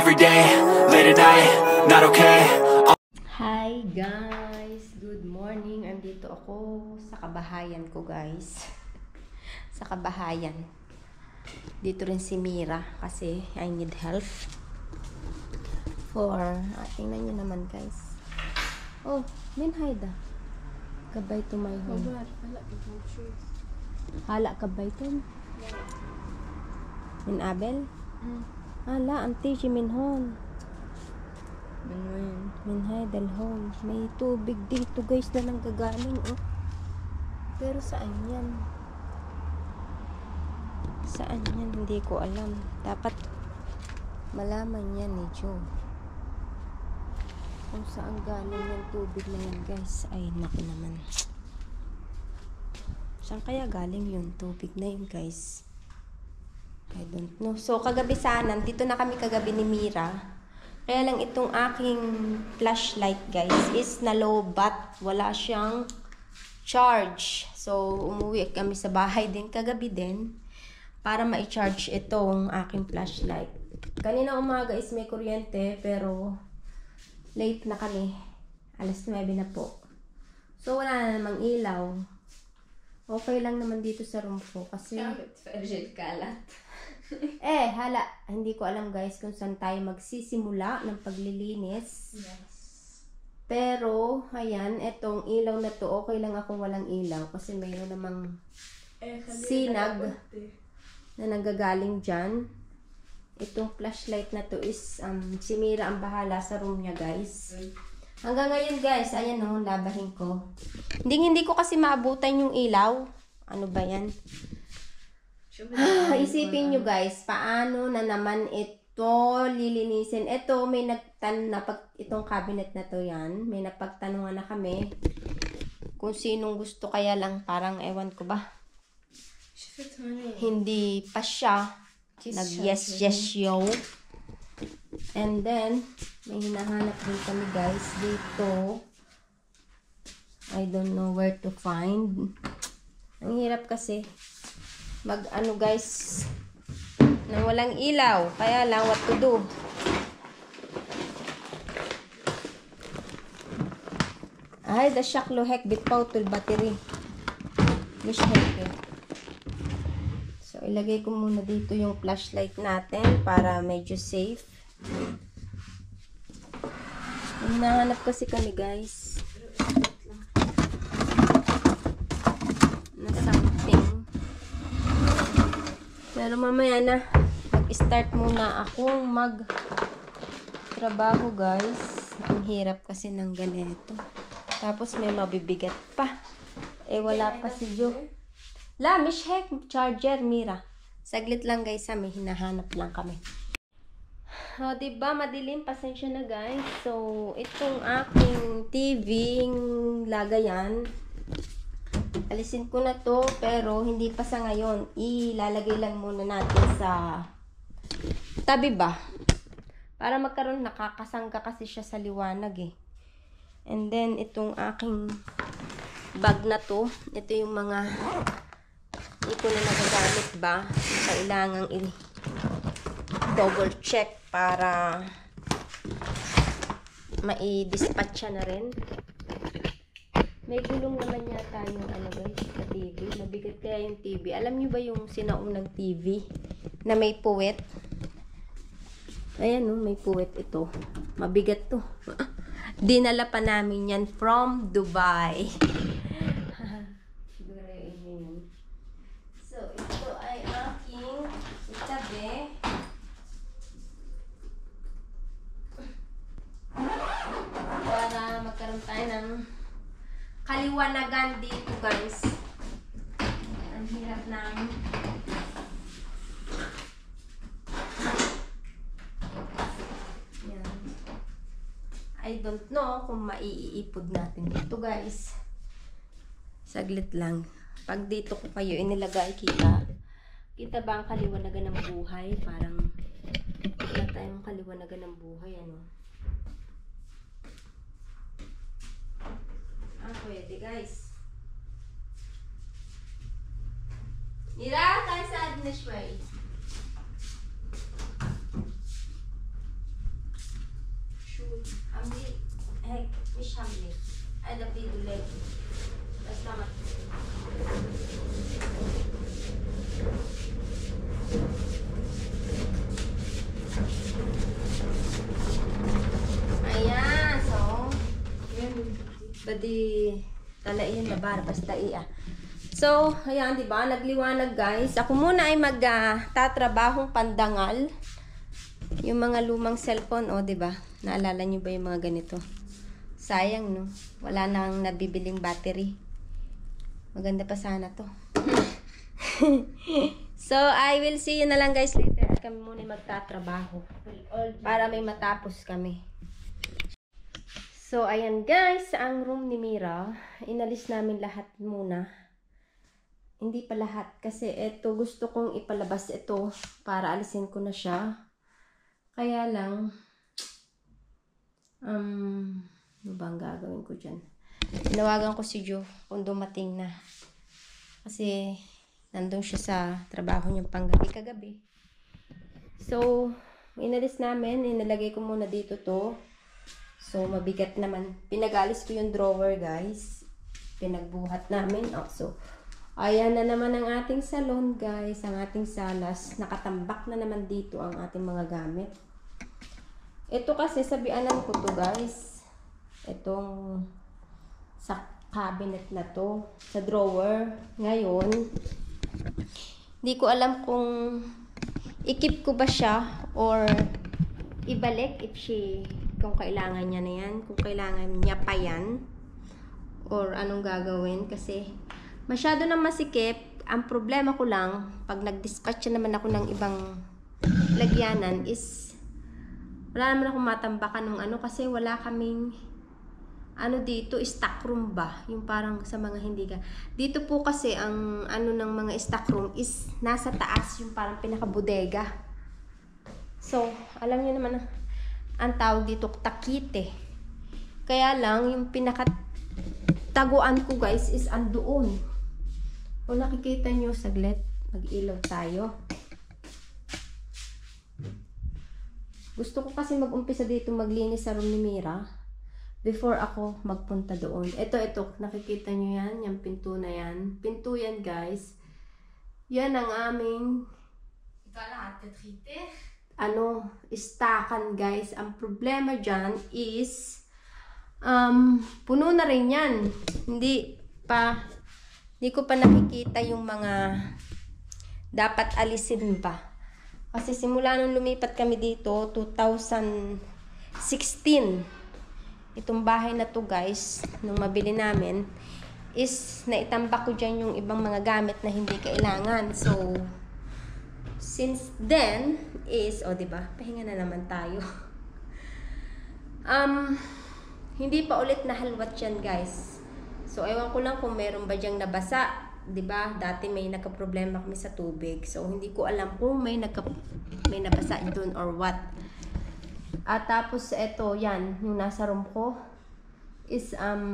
every day, late at night, not okay. Hi guys! Good morning! Andito ako sa kabahayan ko guys. Sa kabahayan. Dito rin si Mira kasi I need help. Tingnan nyo naman guys. Oh, Minhayda. Kabay to my home. Hala kabay to. Min Abel? Hala, anti si Minhon. Minhay dalhon. May tubig dito guys na nanggagaling oh. Pero saan yan? Saan yan? Hindi ko alam. Dapat malaman yan ni Joe. Kung saan galing yung tubig na yan guys. Ay naku naman. Saan kaya galing yung tubig na yun guys? I don't know. So kagabi sana, dito na kami kagabi ni Mira. Kaya lang itong aking flashlight guys is na-low-bat. Wala siyang charge. So umuwi kami sa bahay din kagabi din para ma-charge itong aking flashlight. Kanina umaga is may kuryente pero late na kami. Alas 9 na po. So wala na namang ilaw. Okay lang naman dito sa room ko kasi kalat. hala, hindi ko alam guys kung saan tayo magsisimula ng paglilinis. Yes. Pero, ayan, etong ilaw na to, okay lang ako walang ilaw kasi mayroon namang sinag na nanggagaling dyan. Itong flashlight na to is, si Mira ang bahala sa room niya guys. Hanggang ngayon guys, ayan o, labahin ko. Hindi ko kasi maabutan yung ilaw. Ano ba yan? Isipin nyo guys, paano na naman ito lilinisin. Ito, may itong cabinet na to yan. May napagtanungan na kami. Kung sinong gusto kaya lang, parang ewan ko ba. Hindi pa siya. Nag-yes yo. And then, may hinahanap din kami guys dito. I don't know where to find. Ang hirap kasi mag-ano guys nang walang ilaw. Kaya lang what to do. Ay, the shaklo hek bitpaw tul battery. Mish hek. So, ilagay ko muna dito yung flashlight natin para medyo safe. Hinahanap kasi kami guys na something. Pero mamaya na mag-start muna akong mag-trabaho guys. Ang hirap kasi ng ganito. Tapos may mabibigat pa. Wala pa si Joe. La, mishek, charger, Mira. Saglit lang guys ha, may hinahanap lang kami. Diba, madilim, pasensya na guys. So, itong aking TV lagayan. Alisin ko na to, pero hindi pa sa ngayon. Ilalagay lang muna natin sa tabi ba? Para magkaroon, nakakasangga kasi siya sa liwanag eh. And then, itong aking bag na to. Ito yung mga hindi ko na nagagamit ba. Kailangang double check para mai-dispatch na rin. May gulong naman yata yung ano guys, na TV. Mabigat kaya yung TV. Alam nyo ba yung sinaunang TV na may puwet? Ayan may puwet ito. Mabigat to. Dinala pa namin yan from Dubai. Siguro yun. So, ito ay aking itabi. Para magkaroon tayo ng kaliwanagan dito guys. Ang hirap ng yan. I don't know kung maiipod natin dito guys. Saglit lang. Pag dito ko kayo inilagay, kita ba ang kaliwanagan ng buhay? Parang wala tayong kaliwanagan ng buhay ano. Pwede guys. Mira, 'Ira, '看下那水。 Miss Hamlet. Ay, the big leg. Basta ayan, so badi talaiyan na bar basta iya. So, ayan, di ba? Nagliwanag, guys. Ako muna ay tatrabahong pandangal. Yung mga lumang cellphone, oh, di ba? Naalala niyo ba yung mga ganito? Sayang, no? Wala nang nabibiling battery. Maganda pa sana to. So, I will see you na lang, guys, later. At kami muna magtatrabaho. Para may matapos kami. So, ayan, guys. Ang room ni Mira. Inalis namin lahat muna. Hindi pa lahat. Kasi ito, gusto kong ipalabas ito para alisin ko na siya. Kaya lang, ano ba ang gagawin ko dyan? Tinawagan ko si Jo kung dumating na. Kasi, nandun siya sa trabaho niyang panggabi kagabi. So, inalis namin. Inalagay ko muna dito to. So, mabigat naman. Pinagalis ko yung drawer, guys. Pinagbuhat namin. Oh, so, ayan na naman ang ating salon, guys. Ang ating salas. Nakatambak na naman dito ang ating mga gamit. Ito kasi, sabianan ko to, guys. Itong sa cabinet na to. Sa drawer. Ngayon, hindi ko alam kung i-keep ko ba siya or ibalik kung kailangan niya na yan. Kung kailangan niya pa yan. Or anong gagawin. Kasi masyado nang masikip. Ang problema ko lang, pag nag-dispatch naman ako ng ibang lagyanan is, wala naman akong matambakan ng ano, kasi wala kaming, dito, stock room ba? Yung parang sa mga hindi ka. Dito po kasi, ang ng mga stock room is, nasa taas, yung parang pinaka-bodega. So, alam niyo naman, ang tawag dito, takite. Kaya lang, yung pinaka-taguan ko, guys, is andoon. Kung nakikita nyo, saglit, mag-ilaw tayo. Gusto ko kasi mag-umpisa dito maglinis sa room ni Mira before ako magpunta doon. Ito, nakikita nyo yan, yung pinto na yan. Pinto yan, guys. Yan ang aming istakan, guys. Ang problema dyan is puno na rin yan. Hindi ko pa nakikita yung mga dapat alisin pa. Kasi simula nung lumipat kami dito, 2016. Itong bahay na to, guys, nung mabili namin, is naitambak ko dyan yung ibang mga gamit na hindi kailangan. So, since then, is, diba? Pahinga na naman tayo. Hindi pa ulit nahalwat yan, guys. So, ewan ko lang kung meron ba dyang nabasa. Diba? Dati may nagka-problema kami sa tubig. So, hindi ko alam kung may nabasa doon or what. At tapos, eto, yan. Yung nasa room ko is,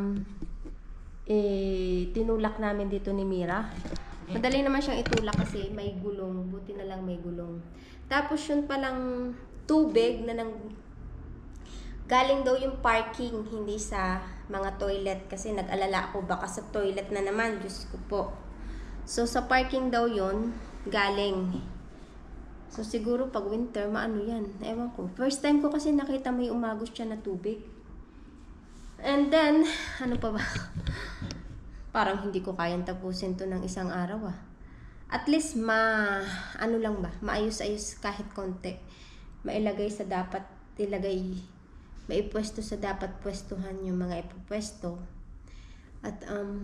tinulak namin dito ni Mira. Madali naman siyang itulak kasi may gulong. Buti na lang may gulong. Tapos, yun palang tubig na galing daw yung parking, hindi sa mga toilet. Kasi nag-alala ako, baka sa toilet na naman. Diyos ko po. So, sa parking daw yun, galing. So, siguro pag winter, maano yan. Ewan ko. First time ko kasi nakita may umagos siya na tubig. And then, ano pa ba? Parang hindi ko kayang tapusin to ng isang araw, At least, maayos-ayos kahit konti. Mailagay sa dapat ilagay. Maipwesto sa dapat pwestuhan yung mga ipupwesto. At,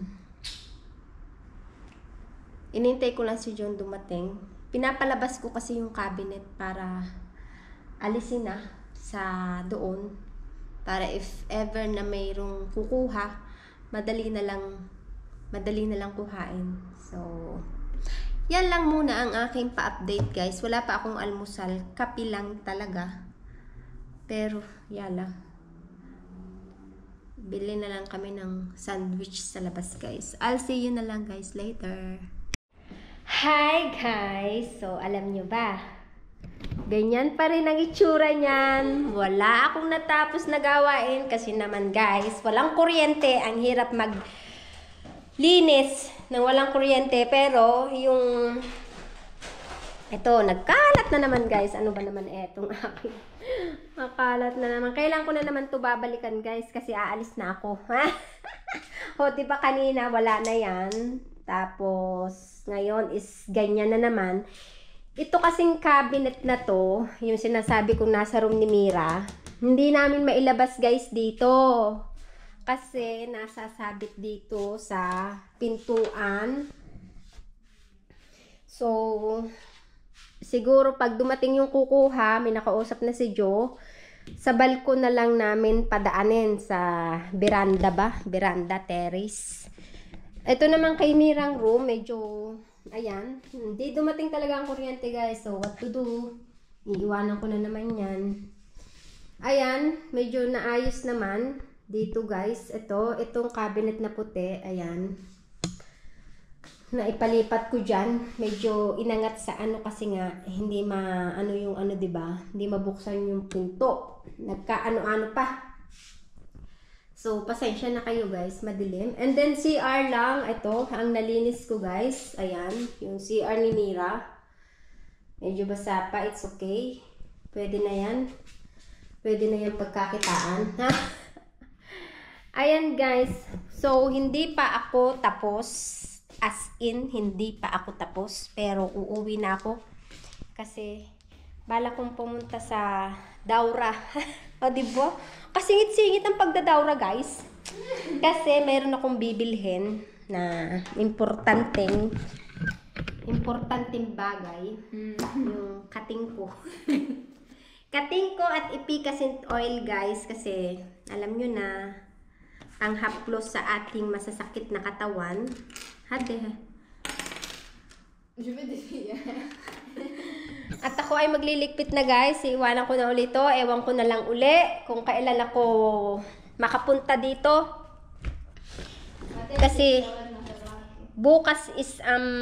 inintay ko lang si John dumating. Pinapalabas ko kasi yung cabinet para alisin na sa doon. Para if ever na mayroong kukuha, madali na lang kuhain. So, yan lang muna ang aking pa-update, guys. Wala pa akong almusal. Kape lang talaga. Pero, yala. Bili na lang kami ng sandwich sa labas, guys. I'll see you na lang, guys, later. Hi, guys! So, alam nyo ba? Ganyan pa rin ang itsura niyan. Wala akong natapos na gawain kasi naman guys, walang kuryente. Ang hirap maglinis ng walang kuryente. Pero yung... Ito, nagkalat na naman guys. Ano ba naman etong aking... Nakalat na naman. Kailan ko na naman to babalikan guys kasi aalis na ako. O, diba kanina wala na yan. Tapos, ngayon is ganyan na naman. Ito kasing cabinet na to, yung sinasabi kong nasa room ni Mira, hindi namin mailabas guys dito. Kasi nasasabit dito sa pintuan. So, siguro pag dumating yung kukuha, may nakausap na si Joe, sa balkon na lang namin padaanin sa veranda ba? Veranda, terrace. Ito naman kay Mirang room, medyo... Ayan, hindi dumating talaga ang kuryente guys. So, what to do? Iiwanan ko na naman yan. Ayan, medyo naayos naman. Dito guys, itong cabinet na puti. Ayan. Naipalipat ko dyan. Medyo inangat sa ano kasi nga, hindi ano yung ano diba? Hindi mabuksan yung pinto. Nagkaano-ano pa. So, pasensya na kayo guys, madilim. And then, CR lang, ito, ang nalinis ko guys. Ayan, yung CR ni Mira. Medyo basa pa, it's okay. Pwede na yan. Pwede na yan pagkakitaan. Ayan guys, so hindi pa ako tapos. As in, hindi pa ako tapos. Pero uuwi na ako. Kasi, bala kong pumunta sa Daura. O, diba? Kasingit-singit ang pagdadaura, guys. Kasi, meron akong bibilhin na importanteng bagay. Yung kating ko. Kating ko at epicacent oil, guys. Kasi, alam nyo na, ang haplos sa ating masasakit na katawan. Hade. At ako ay magliligpit na guys. Iwanan ko na ulit to. Ewan ko na lang uli kung kailan ako makapunta dito. Kasi bukas is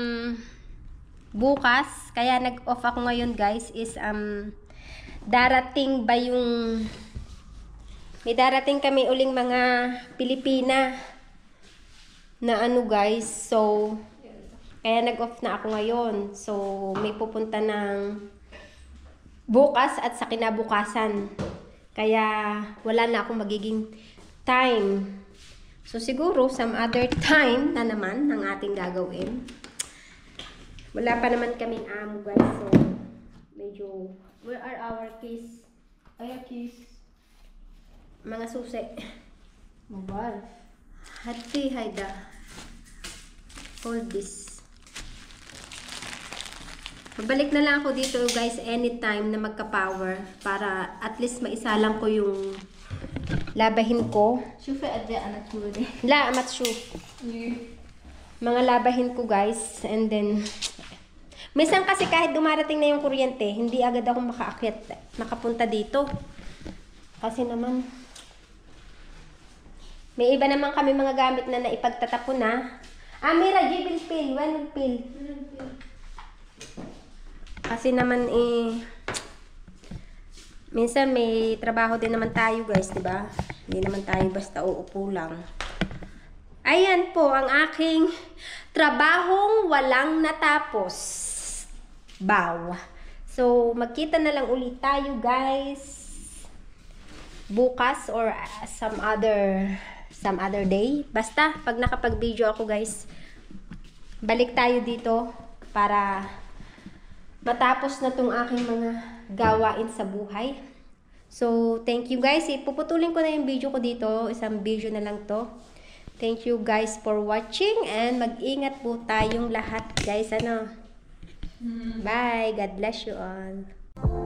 bukas kaya nag-off ako ngayon guys is darating ba yung may darating kami uling mga Pilipina na ano guys. So kaya nag-off na ako ngayon. So, may pupunta ng bukas at sa kinabukasan. Kaya, wala na akong magiging time. So, siguro, some other time na naman ang ating gagawin. Wala pa naman kaming amo, guys. So, medyo, where are our keys? Ay, keys. Mga susi. Mobile. Hati, Haida. Hold this. Babalik na lang ako dito guys anytime na magka-power para at least maisalang ko yung labahin ko. Mga labahin ko guys, and then minsan kasi kahit dumarating na yung kuryente, hindi agad ako makapunta dito. Kasi naman may iba naman kami mga gamit na naipagtatapon na. Mira, Jibil Pil, when Pil. Kasi naman minsan may trabaho din naman tayo guys, di ba? Hindi naman tayo basta uupo lang. Ayan po ang aking trabahong walang natapos. Bow. So magkita na lang ulit tayo guys bukas or some other day. Basta pag nakapag-video ako guys, balik tayo dito para matapos na tong aking mga gawain sa buhay. So, thank you guys. Ipuputulin ko na yung video ko dito. Isang video na lang to. Thank you guys for watching and mag-ingat po tayong lahat guys. Bye. God bless you all.